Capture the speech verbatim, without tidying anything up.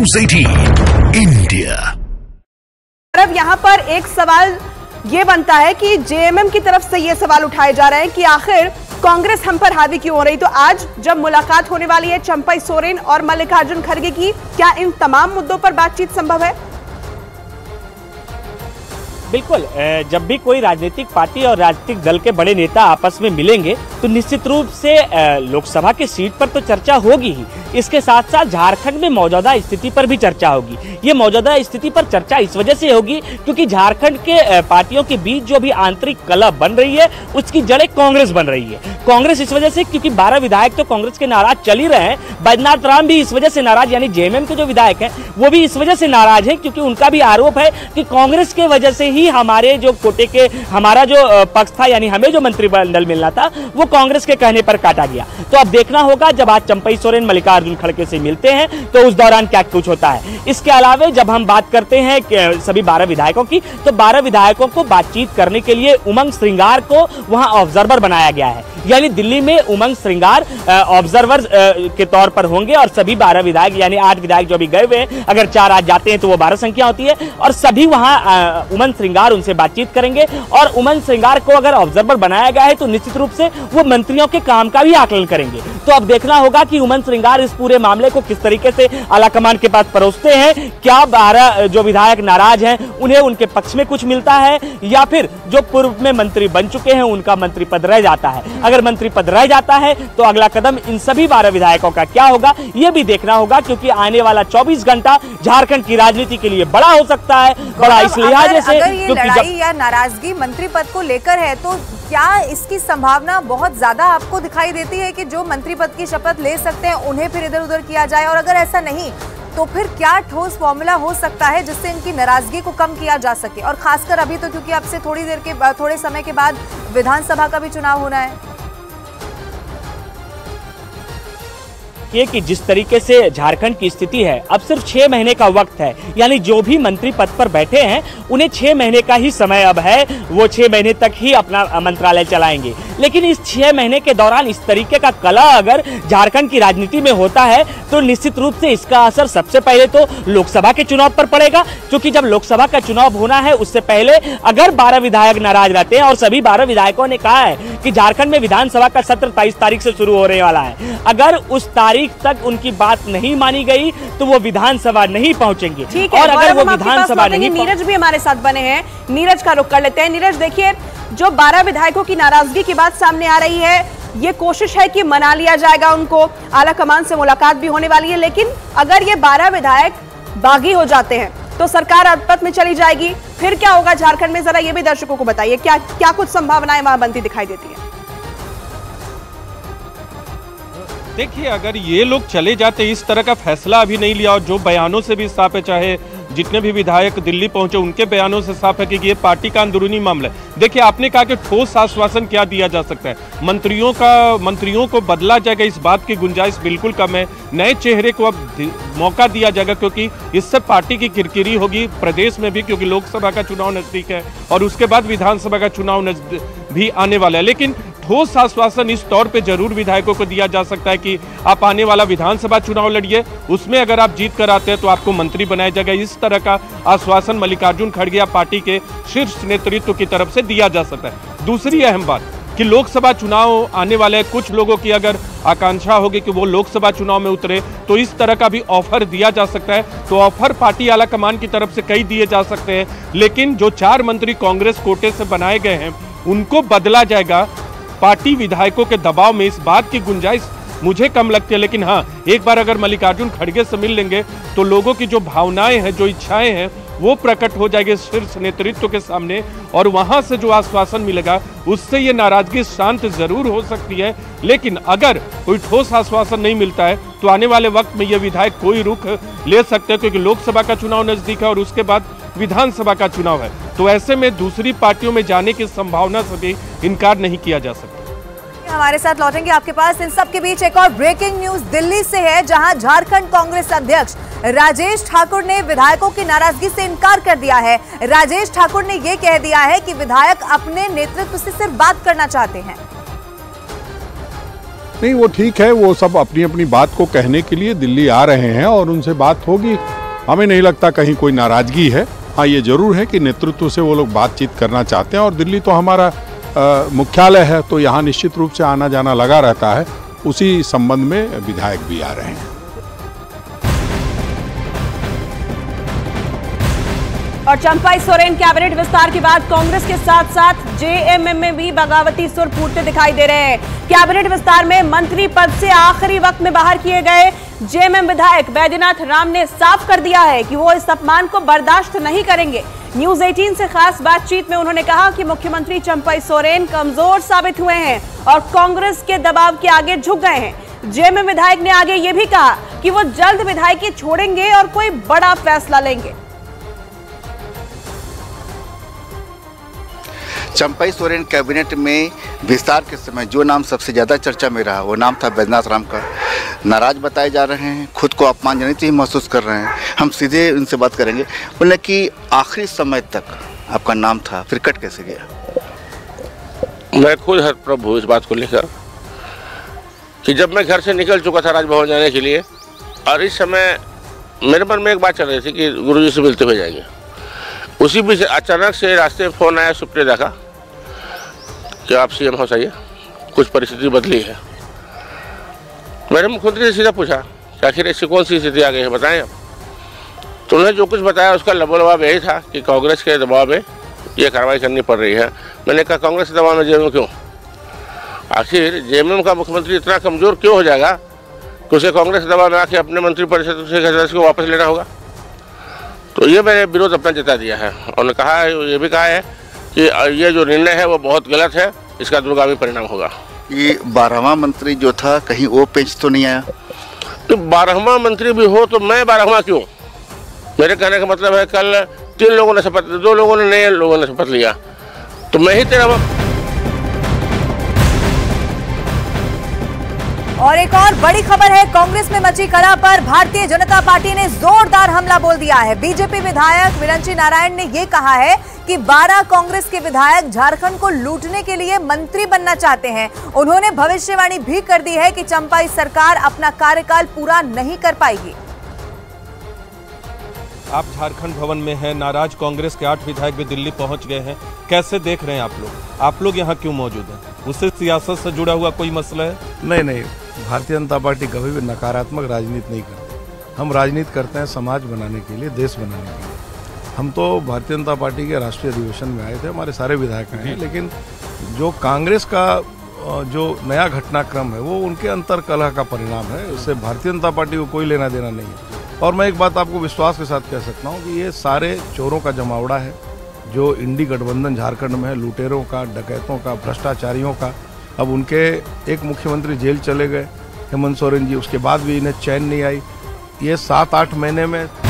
News अठारह India. अब यहाँ पर एक सवाल ये बनता है कि जेएमएम की तरफ से ये सवाल उठाए जा रहे हैं कि आखिर कांग्रेस हम पर हावी क्यों हो रही। तो आज जब मुलाकात होने वाली है चंपई सोरेन और मल्लिकार्जुन खड़गे की, क्या इन तमाम मुद्दों पर बातचीत संभव है? बिल्कुल, जब भी कोई राजनीतिक पार्टी और राजनीतिक दल के बड़े नेता आपस में मिलेंगे तो निश्चित रूप से लोकसभा की सीट पर तो चर्चा होगी ही, इसके साथ साथ झारखंड में मौजूदा स्थिति पर भी चर्चा होगी। ये मौजूदा स्थिति पर चर्चा इस वजह से होगी क्योंकि झारखंड के पार्टियों के बीच जो भी आंतरिक कलह बन रही है उसकी जड़ें कांग्रेस बन रही है। कांग्रेस इस वजह से, क्योंकि बारह विधायक तो कांग्रेस के नाराज चल ही रहे हैं, बैजनाथ राम भी इस वजह से नाराज, यानी जेएमएम के जो विधायक हैं वो भी इस वजह से नाराज हैं क्योंकि उनका भी आरोप है कि कांग्रेस के वजह से ही हमारे जो कोटे के हमारा जो पक्ष था, यानी हमें जो मंत्रिमंडल मिलना था वो कांग्रेस के कहने पर काटा गया। तो अब देखना होगा जब आज चंपई सोरेन मल्लिकार्जुन खड़गे से मिलते हैं तो उस दौरान क्या कुछ होता है। इसके अलावा जब हम बात करते हैं सभी बारह विधायकों की, तो बारह विधायकों को बातचीत करने के लिए उमंग श्रृंगार को वहां ऑब्जर्वर बनाया गया है, यानी दिल्ली में उमंग श्रृंगार ऑब्जर्वर के तौर पर होंगे और सभी बारह विधायक, यानी आठ विधायक जो भी गए हुए हैं, अगर चार आज जाते हैं तो वो बारह संख्या होती है, और सभी वहां उमंग श्रृंगार उनसे बातचीत करेंगे। और उमंग श्रृंगार को अगर ऑब्जर्वर बनाया गया है तो निश्चित रूप से वो मंत्रियों के काम का भी आकलन करेंगे। तो अब देखना होगा कि उमंग श्रृंगार इस पूरे मामले को किस तरीके से आलाकमान के पास परोसते हैं। क्या बारह जो विधायक नाराज हैं उन्हें उनके पक्ष में कुछ मिलता है, या फिर जो पूर्व में मंत्री बन चुके हैं उनका मंत्री पद रह जाता है। अगर मंत्री पद रह जाता है तो अगला कदम इन सभी बारह विधायकों का क्या होगा ये भी देखना होगा, क्योंकि आने वाला चौबीस घंटा झारखंड की राजनीति के लिए बड़ा हो सकता है। बड़ा इस लिहाजे से अगर ये लड़ाई या नाराजगी मंत्री पद को लेकर है तो क्या इसकी संभावना बहुत ज्यादा आपको दिखाई देती है कि जो मंत्री पद की शपथ ले सकते हैं उन्हें फिर इधर उधर किया जाए, और अगर ऐसा नहीं तो फिर क्या ठोस फॉर्मूला हो सकता है जिससे इनकी नाराजगी को कम किया जा सके? और खासकर अभी तो क्योंकि अब से थोड़ी देर के थोड़े समय के बाद विधानसभा का भी चुनाव होना है। ये कि जिस तरीके से झारखंड की स्थिति है, अब सिर्फ छह महीने का वक्त है, यानी जो भी मंत्री पद पर बैठे हैं उन्हें छह महीने का ही समय अब है, वो छह महीने तक ही अपना मंत्रालय चलाएंगे। लेकिन इस छह महीने के दौरान इस तरीके का कलह अगर झारखंड की राजनीति में होता है तो निश्चित रूप से इसका असर सबसे पहले तो लोकसभा के चुनाव पर पड़ेगा, क्योंकि जब लोकसभा का चुनाव होना है उससे पहले अगर बारह विधायक नाराज रहते हैं, और सभी बारह विधायकों ने कहा है कि झारखंड में विधानसभा का सत्र तेईस तारीख से शुरू होने वाला है, अगर उस तारीख तक उनकी बात नहीं मानी गई तो वो विधानसभा नहीं पहुंचेंगे। ठीक है, और अगर वो विधानसभा नहीं, नीरज भी हमारे साथ बने हैं, नीरज का रुख कर लेते हैं। नीरज, देखिए जो बारह विधायकों की नाराजगी की बात सामने आ रही है, ये कोशिश है कि मना लिया जाएगा उनको, आला कमान से मुलाकात भी होने वाली है, लेकिन अगर ये बारह विधायक बागी हो जाते हैं तो सरकार अल्पमत में चली जाएगी, फिर क्या होगा झारखंड में? जरा ये भी दर्शकों को बताइए, क्या क्या कुछ संभावनाएं वहां बनती दिखाई देती है? देखिए, अगर ये लोग चले जाते, इस तरह का फैसला अभी नहीं लिया, और जो बयानों से भी साफ है, चाहे जितने भी विधायक दिल्ली पहुंचे उनके बयानों से साफ है कि ये पार्टी का अंदरूनी मामला है। देखिए, आपने कहा कि ठोस आश्वासन क्या दिया जा सकता है, मंत्रियों का मंत्रियों को बदला जाएगा, इस बात की गुंजाइश बिल्कुल कम है। नए चेहरे को अब मौका दिया जाएगा, क्योंकि इससे पार्टी की किरकिरी होगी प्रदेश में भी, क्योंकि लोकसभा का चुनाव नजदीक है और उसके बाद विधानसभा का चुनाव भी आने वाला है। लेकिन ठोस आश्वासन इस तौर पे जरूर विधायकों को दिया जा सकता है कि आप आने वाला विधानसभा चुनाव लड़िए, उसमें अगर आप जीत कर आते हैं तो आपको मंत्री बनाया जाएगा। इस तरह का आश्वासन मल्लिकार्जुन खड़गे या पार्टी के शीर्ष नेतृत्व की तरफ से दिया जा सकता है। दूसरी अहम बात कि लोकसभा चुनाव आने वाले हैं, कुछ लोगों की अगर आकांक्षा होगी कि वो लोकसभा चुनाव में उतरे तो इस तरह का भी ऑफर दिया जा सकता है। तो ऑफर पार्टी आला कमान की तरफ से कई दिए जा सकते हैं, लेकिन जो चार मंत्री कांग्रेस कोटे से बनाए गए हैं उनको बदला जाएगा। पार्टी विधायकों के दबाव में इस बात की गुंजाइश मुझे कम लगती है, लेकिन हाँ, एक बार अगर मल्लिकार्जुन खड़गे से मिल लेंगे तो लोगों की जो भावनाएं हैं, जो इच्छाएं हैं, वो प्रकट हो जाएगी शीर्ष नेतृत्व के सामने, और वहां से जो आश्वासन मिलेगा उससे ये नाराजगी शांत जरूर हो सकती है। लेकिन अगर कोई ठोस आश्वासन नहीं मिलता है तो आने वाले वक्त में ये विधायक कोई रुख ले सकते हैं, क्योंकि लोकसभा का चुनाव नजदीक है और उसके बाद विधानसभा का चुनाव है। तो ऐसे में दूसरी पार्टियों में जाने की संभावना से भी इनकार नहीं किया जा सकता। हमारे साथ लौटेंगे आपके पास। इन सब के बीच एक और ब्रेकिंग न्यूज दिल्ली से है, जहां झारखंड कांग्रेस अध्यक्ष राजेश ठाकुर ने विधायकों की नाराजगी से इनकार कर दिया है। राजेश ठाकुर ने यह कह दिया है कि विधायक अपने नेतृत्व से सिर्फ बात करना चाहते हैं। नहीं, वो ठीक है, वो सब अपनी अपनी बात को कहने के लिए दिल्ली आ रहे हैं और उनसे बात होगी। हमें नहीं लगता कहीं कोई नाराजगी है। हाँ, ये जरूर है कि नेतृत्व से वो लोग बातचीत करना चाहते हैं और दिल्ली तो हमारा आ, मुख्यालय है, तो यहाँ निश्चित रूप से आना जाना लगा रहता है। उसी संबंध में विधायक भी आ रहे हैं। और चंपाई सोरेन कैबिनेट विस्तार के बाद कांग्रेस के साथ साथ जेएमएम में भी बगावती सुर फूटते दिखाई दे रहे हैं। कैबिनेट विस्तार में मंत्री पद से आखिरी वक्त में बाहर किए गए जेएमएम विधायक बैद्यनाथ राम ने साफ कर दिया है कि वो इस अपमान को बर्दाश्त नहीं करेंगे। न्यूज अठारह से खास बातचीत में उन्होंने कहा कि मुख्यमंत्री चंपाई सोरेन कमजोर साबित हुए हैं और कांग्रेस के दबाव के आगे झुक गए हैं। जेएमएम विधायक ने आगे ये भी कहा कि वो जल्द विधायकी छोड़ेंगे और कोई बड़ा फैसला लेंगे। चंपाई सोरेन कैबिनेट में विस्तार के समय जो नाम सबसे ज़्यादा चर्चा में रहा वो नाम था बैद्यनाथ राम का। नाराज बताए जा रहे हैं, खुद को अपमानजनित ही महसूस कर रहे हैं। हम सीधे उनसे बात करेंगे। बोले कि आखिरी समय तक आपका नाम था, फिर कट कैसे गया? मैं खुद हतप्रभ हूँ इस बात को लेकर कि जब मैं घर से निकल चुका था राजभवन जाने के लिए और इस समय मेरे मन में एक बात चल रही थी कि गुरुजी से मिलते हुए जाएंगे। उसी बीच अचानक से रास्ते में फ़ोन आया सुप्रिया का कि आप सीएम हाउस आइए, कुछ परिस्थिति बदली है। मैंने मुख्यमंत्री से सीधा पूछा कि आखिर ऐसी कौन सी स्थिति आ गई है, बताएं आप। तो उन्होंने जो कुछ बताया उसका लबोलबाब यही था कि कांग्रेस के दबाव में ये कार्रवाई करनी पड़ रही है। मैंने कहा कांग्रेस के दबाव में जेएमएम क्यों? आखिर जेएमएम का मुख्यमंत्री इतना कमज़ोर क्यों हो जाएगा कि उसे कांग्रेस के दबाव में आके अपने मंत्रिपरिषद से सदस्य को वापस लेना होगा? तो ये मैंने विरोध अपना जता दिया है। उन्होंने कहा है, ये भी कहा है कि ये जो निर्णय है वो बहुत गलत है, इसका दूरगामी परिणाम होगा। ये बारहवां मंत्री जो था कहीं वो पेंच तो नहीं आया? तो बारहवां मंत्री भी हो तो मैं बारहवां क्यों? मेरे कहने का मतलब है कल तीन लोगों ने शपथ, दो लोगों ने नए लोगों ने शपथ लिया तो मैं ही तेरहवां। और एक और बड़ी खबर है, कांग्रेस में मची कलह पर भारतीय जनता पार्टी ने जोरदार हमला बोल दिया है। बीजेपी विधायक विरंची नारायण ने यह कहा है कि बारह कांग्रेस के विधायक झारखंड को लूटने के लिए मंत्री बनना चाहते हैं। उन्होंने भविष्यवाणी भी कर दी है कि चंपाई सरकार अपना कार्यकाल पूरा नहीं कर पाएगी। आप झारखंड भवन में हैं, नाराज कांग्रेस के आठ विधायक भी दिल्ली पहुंच गए हैं। कैसे देख रहे हैं आप लोग? आप लोग यहाँ क्यों मौजूद हैं? उससे सियासत से जुड़ा हुआ कोई मसला है? नहीं नहीं, भारतीय जनता पार्टी कभी भी नकारात्मक राजनीति नहीं करती। हम राजनीति करते हैं समाज बनाने के लिए, देश बनाने के लिए। हम तो भारतीय जनता पार्टी के राष्ट्रीय अधिवेशन में आए थे, हमारे सारे विधायक आए हैं, लेकिन जो कांग्रेस का जो नया घटनाक्रम है वो उनके अंतर कलह का परिणाम है। इससे भारतीय जनता पार्टी को कोई लेना देना नहीं है। और मैं एक बात आपको विश्वास के साथ कह सकता हूँ कि ये सारे चोरों का जमावड़ा है जो इंडी गठबंधन झारखंड में है, लुटेरों का, डकैतों का, भ्रष्टाचारियों का। अब उनके एक मुख्यमंत्री जेल चले गए, हेमंत सोरेन जी, उसके बाद भी इन्हें चैन नहीं आई। ये सात आठ महीने में